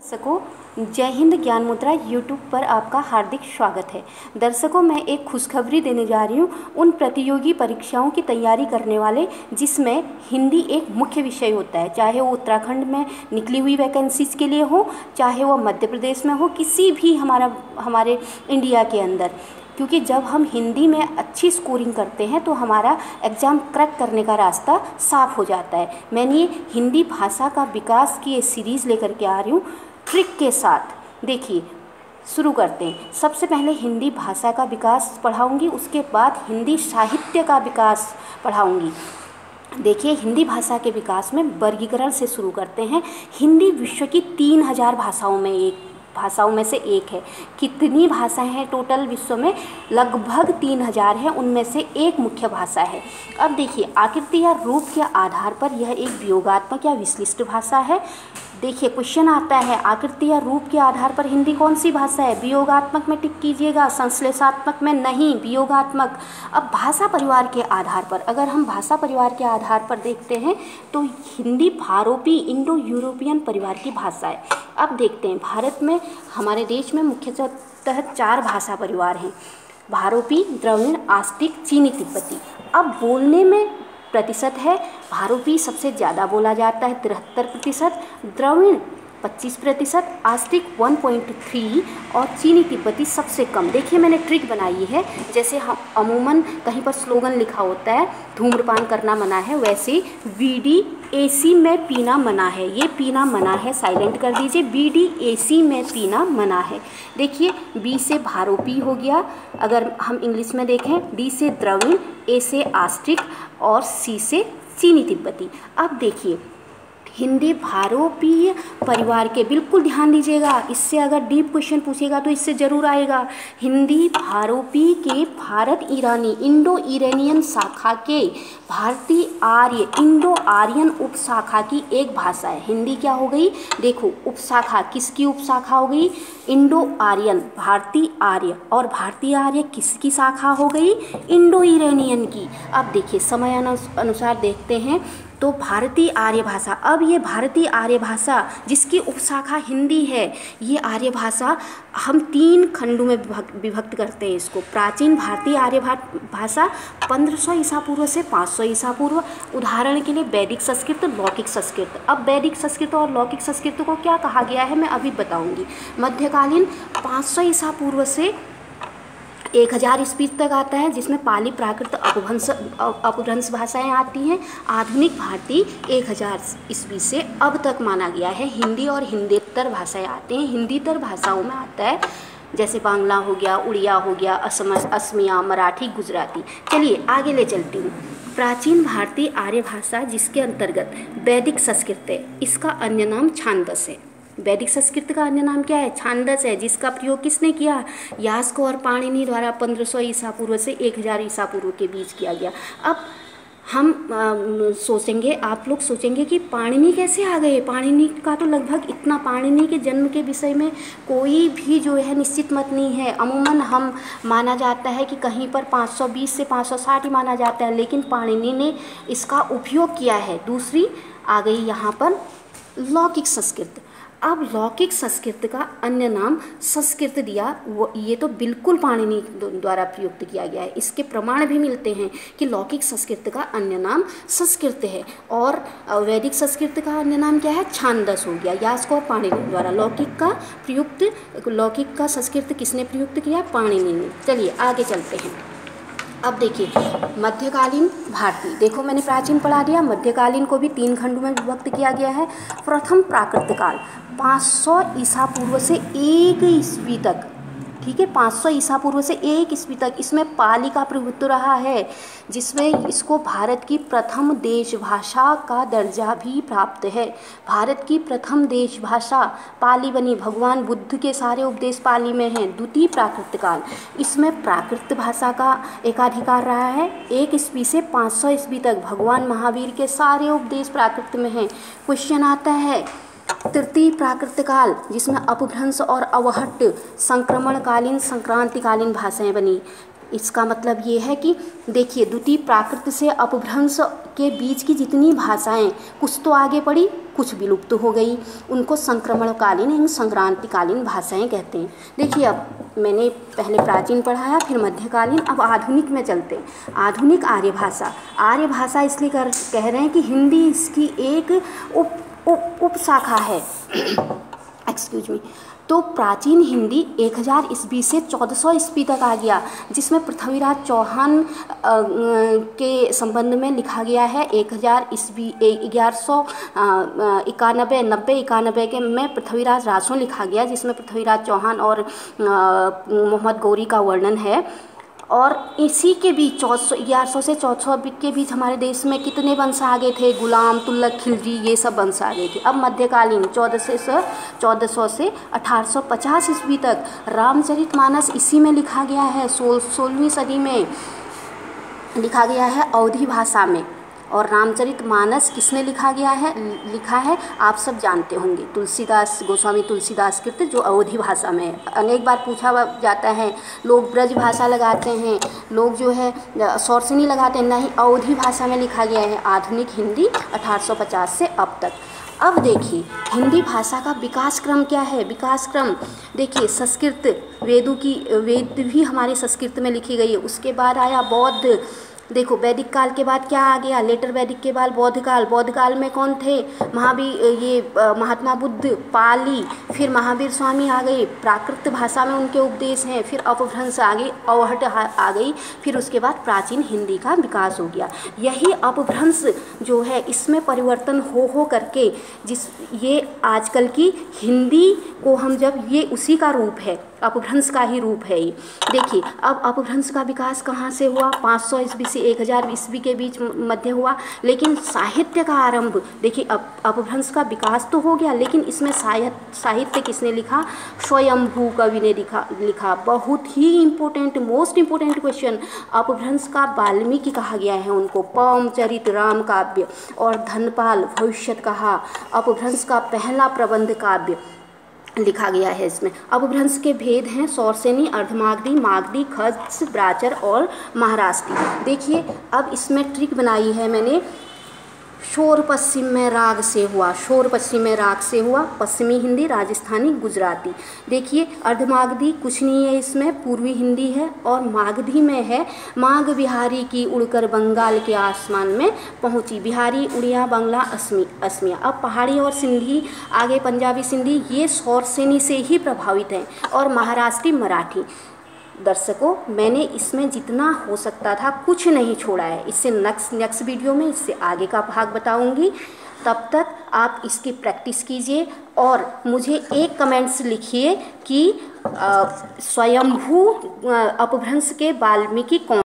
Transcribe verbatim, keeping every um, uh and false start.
दर्शकों, जय हिंद ज्ञान मुद्रा यूट्यूब पर आपका हार्दिक स्वागत है। दर्शकों, मैं एक खुशखबरी देने जा रही हूँ उन प्रतियोगी परीक्षाओं की तैयारी करने वाले जिसमें हिंदी एक मुख्य विषय होता है, चाहे वो उत्तराखंड में निकली हुई वैकेंसीज के लिए हो, चाहे वो मध्य प्रदेश में हो, किसी भी हमारा हमारे इंडिया के अंदर। क्योंकि जब हम हिंदी में अच्छी स्कोरिंग करते हैं तो हमारा एग्ज़ाम क्रैक करने का रास्ता साफ हो जाता है। मैंने ये हिंदी भाषा का विकास की ये सीरीज़ लेकर के आ रही हूँ ट्रिक के साथ। देखिए, शुरू करते हैं। सबसे पहले हिंदी भाषा का विकास पढ़ाऊंगी, उसके बाद हिंदी साहित्य का विकास पढ़ाऊंगी। देखिए, हिंदी भाषा के विकास में वर्गीकरण से शुरू करते हैं। हिंदी विश्व की तीन हजार भाषाओं में एक भाषाओं में से एक है। कितनी भाषाएं हैं टोटल विश्व में? लगभग तीन हजार है, उनमें से एक मुख्य भाषा है। अब देखिए, आकृति या रूप के आधार पर यह एक वियोगात्मक या विश्लिष्ट भाषा है। देखिए, क्वेश्चन आता है आकृति या रूप के आधार पर हिंदी कौन सी भाषा है? वियोगात्मक में टिक कीजिएगा, संश्लेषात्मक में नहीं, वियोगात्मक। अब भाषा परिवार के आधार पर, अगर हम भाषा परिवार के आधार पर देखते हैं तो हिंदी भारोपी इंडो यूरोपियन परिवार की भाषा है। अब देखते हैं, भारत में हमारे देश में मुख्यतः चार भाषा परिवार हैं: भारोपी, द्रविड़, आस्तिक, चीनी तिब्बती। अब बोलने में प्रतिशत है, भारोपी सबसे ज़्यादा बोला जाता है तिहत्तर प्रतिशत, द्रविड़ पच्चीस प्रतिशत, आस्तिक एक पॉइंट तीन और चीनी तिब्बती सबसे कम। देखिए, मैंने ट्रिक बनाई है, जैसे हम अमूमन कहीं पर स्लोगन लिखा होता है धूम्रपान करना मना है, वैसे बीडी एसी में पीना मना है। ये पीना मना है, साइलेंट कर दीजिए। बीडी एसी में पीना मना है। देखिए, बी से भारोपी हो गया, अगर हम इंग्लिश में देखें, डी से द्रविड़, ए से आस्तिक और सी से चीनी तिब्बती। अब देखिए, हिंदी भारोपीय परिवार के, बिल्कुल ध्यान दीजिएगा, इससे अगर डीप क्वेश्चन पूछेगा तो इससे ज़रूर आएगा। हिंदी भारोपी के भारत ईरानी इंडो ईरानियन शाखा के भारतीय आर्य इंडो आर्यन उपशाखा की एक भाषा है। हिंदी क्या हो गई? देखो, उपशाखा किसकी उपशाखा हो गई? इंडो आर्यन, भारतीय आर्य। और भारतीय आर्य किसकी शाखा हो गई? इंडो ईरानियन की। अब देखिए, समय अनुसार देखते हैं तो भारतीय आर्य भाषा, अब ये भारतीय आर्य भाषा जिसकी उपशाखा हिंदी है, ये आर्य भाषा हम तीन खंडों में विभक्त करते हैं इसको। प्राचीन भारतीय आर्य भाषा पंद्रह सौ ईसा पूर्व से पाँच सौ ईसा पूर्व। उदाहरण के लिए वैदिक संस्कृत, लौकिक संस्कृत। अब वैदिक संस्कृत और लौकिक संस्कृत को क्या कहा गया है मैं अभी बताऊंगी। मध्यकालीन पाँच सौ ईसा पूर्व से एक हज़ार ईस्वी तक आता है, जिसमें पाली, प्राकृत, अपभ्रंश अपभ्रंश भाषाएं आती हैं। आधुनिक भारतीय एक हज़ार ईस्वी से अब तक माना गया है। हिंदी और हिंदीतर भाषाएं आते हैं। हिंदीतर भाषाओं में आता है जैसे बांग्ला हो गया, उड़िया हो गया, असम असमिया, मराठी, गुजराती। चलिए आगे ले चलती हूँ। प्राचीन भारतीय आर्य भाषा जिसके अंतर्गत वैदिक संस्कृत है, इसका अन्य नाम छांदस है। वैदिक संस्कृत का अन्य नाम क्या है? छांदस है, जिसका प्रयोग किसने किया? यास्क और पाणिनि द्वारा पंद्रह सौ ईसा पूर्व से एक हज़ार ईसा पूर्व के बीच किया गया। अब हम आ, सोचेंगे, आप लोग सोचेंगे कि पाणिनि कैसे आ गए? पाणिनि का तो लगभग इतना, पाणिनि के जन्म के विषय में कोई भी जो है निश्चित मत नहीं है। अमूमन हम माना जाता है कि कहीं पर पाँच सौ बीस से पाँच सौ साठ ही माना जाता है, लेकिन पाणिनि ने इसका उपयोग किया है। दूसरी आ गई यहाँ पर लौकिक संस्कृत। अब लौकिक संस्कृत का अन्य नाम संस्कृत दिया, वो ये तो बिल्कुल पाणिनि द्वारा प्रयुक्त किया गया है। इसके प्रमाण भी मिलते हैं कि लौकिक संस्कृत का अन्य नाम संस्कृत है। और वैदिक संस्कृत का अन्य नाम क्या है? छांदस हो गया, यास्क और पाणिनि द्वारा। लौकिक का प्रयुक्त लौकिक का संस्कृत किसने प्रयुक्त किया? पाणिनि ने। चलिए आगे चलते हैं। अब देखिए, मध्यकालीन भारतीय, देखो मैंने प्राचीन पढ़ा दिया, मध्यकालीन को भी तीन खंडों में विभक्त किया गया है। प्रथम प्राकृत काल पाँच सौ ईसा पूर्व से एक ईस्वी तक, ठीक है, पाँच सौ ईसा पूर्व से एक ईस्वी तक इसमें पाली का प्रभुत्व रहा है, जिसमें इसको भारत की प्रथम देश भाषा का दर्जा भी प्राप्त है। भारत की प्रथम देश भाषा पाली बनी। भगवान बुद्ध के सारे उपदेश पाली में हैं। द्वितीय प्राकृत काल, इसमें प्राकृत भाषा का एकाधिकार रहा है। एक ईस्वी से पाँच सौ ईस्वी तक भगवान महावीर के सारे उपदेश प्राकृत में हैं। क्वेश्चन आता है तृतीय प्राकृत काल, जिसमें अपभ्रंश और अवहट्ट संक्रमणकालीन संक्रांतिकालीन भाषाएं बनी। इसका मतलब ये है कि देखिए, द्वितीय प्राकृत से अपभ्रंश के बीच की जितनी भाषाएं कुछ तो आगे बढ़ी, कुछ विलुप्त हो गई, उनको संक्रमणकालीन एवं संक्रांतिकालीन भाषाएं कहते हैं। देखिए, अब मैंने पहले प्राचीन पढ़ाया, फिर मध्यकालीन, अब आधुनिक में चलते हैं। आधुनिक आर्य भाषा। आर्य भाषा इसलिए कर कह रहे हैं कि हिंदी इसकी एक उप उप उपशाखा है। Excuse me. तो प्राचीन हिंदी एक हज़ार ईस्वी से चौदह सौ ईस्वी तक आ गया, जिसमें पृथ्वीराज चौहान के संबंध में लिखा गया है। एक हज़ार ईस्वी ग्यारह सौ इक्यानबे नब्बे इक्यानबे के में पृथ्वीराज रासो लिखा गया, जिसमें पृथ्वीराज चौहान और मोहम्मद गौरी का वर्णन है। और इसी के बीच चौदह सौ ग्यारह सौ से चौदह सौ के बीच हमारे देश में कितने वंश आ गए थे? गुलाम, तुगलक, खिलजी, ये सब वंश आ गए थे। अब मध्यकालीन चौदह से चौदह सौ से अठारह सौ पचास ईस्वी तक रामचरितमानस इसी में लिखा गया है। सोल सोलहवीं सदी में लिखा गया है अवधी भाषा में। और रामचरितमानस किसने लिखा गया है लिखा है आप सब जानते होंगे, तुलसीदास, गोस्वामी तुलसीदास कृत, जो अवधी भाषा में है। अनेक बार पूछा जाता है, लोग ब्रज भाषा लगाते हैं, लोग जो है सौरसेनी लगाते हैं, नहीं, अवधी भाषा में लिखा गया है। आधुनिक हिंदी अठारह सौ पचास से अब तक। अब देखिए, हिंदी भाषा का विकास क्रम क्या है? विकास क्रम देखिए, संस्कृत, वेदों की वेद भी हमारे संस्कृत में लिखी गई है। उसके बाद आया बौद्ध। देखो, वैदिक काल के बाद क्या आ गया? लेटर वैदिक के बाद बौद्ध काल। बौद्ध काल में कौन थे? महावीर, ये महात्मा बुद्ध, पाली, फिर महावीर स्वामी आ गए, प्राकृत भाषा में उनके उपदेश हैं। फिर अपभ्रंश आ गई, अवहट आ गई, फिर उसके बाद प्राचीन हिंदी का विकास हो गया। यही अपभ्रंश जो है, इसमें परिवर्तन हो हो करके जिस ये आजकल की हिंदी को हम जब, ये उसी का रूप है, अपभ्रंश का ही रूप है ये। देखिए, अब अपभ्रंश का विकास कहाँ से हुआ? पाँच सौ ईस्वी से एक हज़ार ईस्वी के बीच मध्य हुआ। लेकिन साहित्य का आरंभ देखिए, अब अपभ्रंश का विकास तो हो गया, लेकिन इसमें साहित्य साहित्य किसने लिखा? स्वयंभू कवि ने लिखा लिखा बहुत ही इम्पोर्टेंट, मोस्ट इम्पोर्टेंट क्वेश्चन। अपभ्रंश का वाल्मीकि कहा गया है उनको, पवनचरित, राम काव्य, और धनपाल भविष्यत कहा। अपभ्रंश का पहला प्रबंध काव्य लिखा गया है इसमें। अपभ्रंश के भेद हैं सौरसेनी, अर्धमागधी, मागधी, खच्छ, ब्राचर और महाराष्ट्री। देखिए, अब इसमें ट्रिक बनाई है मैंने। शोर पश्चिम में राग से हुआ, शोर पश्चिम में राग से हुआ, पश्चिमी हिंदी, राजस्थानी, गुजराती। देखिए, अर्धमागधी कुछ नहीं है इसमें, पूर्वी हिंदी है। और मागधी में है, माग बिहारी की उड़कर बंगाल के आसमान में पहुंची। बिहारी, उड़िया, बांग्ला, असमी असमिया। अब पहाड़ी और सिंधी आगे, पंजाबी, सिंधी, ये सौरसेनी से ही प्रभावित हैं। और महाराष्ट्री, मराठी। दर्शकों, मैंने इसमें जितना हो सकता था कुछ नहीं छोड़ा है। इससे नेक्स्ट नेक्स्ट वीडियो में इससे आगे का भाग बताऊंगी। तब तक आप इसकी प्रैक्टिस कीजिए और मुझे एक कमेंट्स लिखिए कि स्वयंभू अपभ्रंश के वाल्मीकि कौन